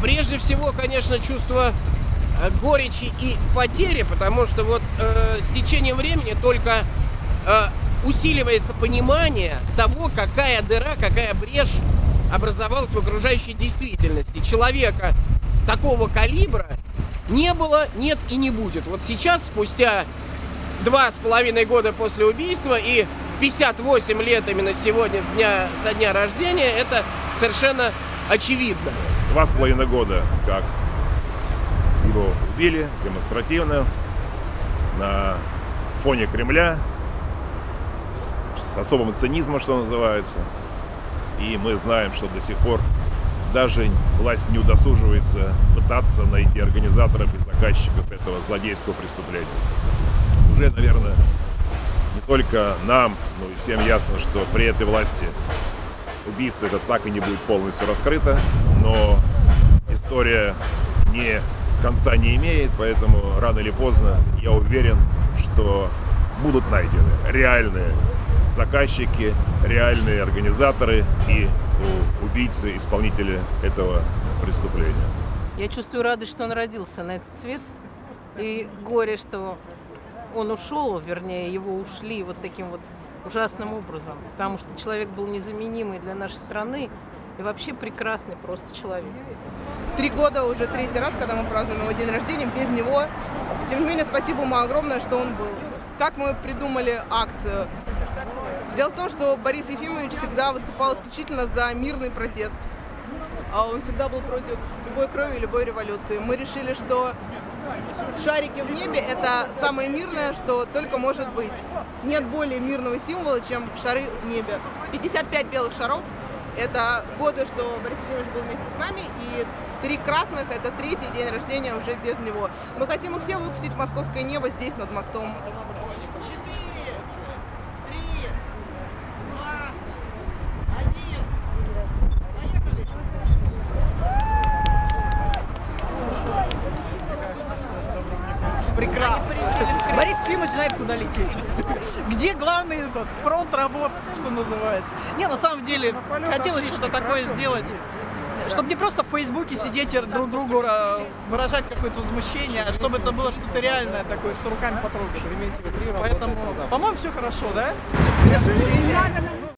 Прежде всего, конечно, чувство горечи и потери, потому что вот с течением времени только усиливается понимание того, какая дыра, какая брешь образовалась в окружающей действительности. Человека такого калибра не было, нет и не будет. Вот сейчас, спустя 2,5 года после убийства и 58 лет именно сегодня со дня рождения, это совершенно очевидно. 2,5 года, как его убили демонстративно на фоне Кремля, с особым цинизмом, что называется. И мы знаем, что до сих пор даже власть не удосуживается пытаться найти организаторов и заказчиков этого злодейского преступления. Уже, наверное, не только нам, но и всем ясно, что при этой власти убийство это так и не будет полностью раскрыто, но история конца не имеет, поэтому рано или поздно я уверен, что будут найдены реальные заказчики, реальные организаторы и убийцы, исполнители этого преступления. Я чувствую радость, что он родился на этот свет, и горе, что он ушел, вернее, его ушли вот таким вот ужасным образом, потому что человек был незаменимый для нашей страны и вообще прекрасный просто человек. 3 года уже 3-й раз, когда мы празднуем его день рождения, без него. Тем не менее, спасибо ему огромное, что он был. Как мы придумали акцию? Дело в том, что Борис Ефимович всегда выступал исключительно за мирный протест. Он всегда был против любой крови и любой революции. Мы решили, что шарики в небе – это самое мирное, что только может быть. Нет более мирного символа, чем шары в небе. 55 белых шаров – это годы, что Борис Ефимович был вместе с нами, и 3 красных – это 3-й день рождения уже без него. Мы хотим их все выпустить в московское небо здесь, над мостом. Прекрасно. Борис Ефимович знает, куда лететь. Где главный фронт работ, что называется. Не, на самом деле, хотелось что-то такое сделать, чтобы не просто в Фейсбуке сидеть и друг другу выражать какое-то возмущение, а чтобы это было что-то реальное такое, что руками потрогать. Поэтому, по-моему, все хорошо, да?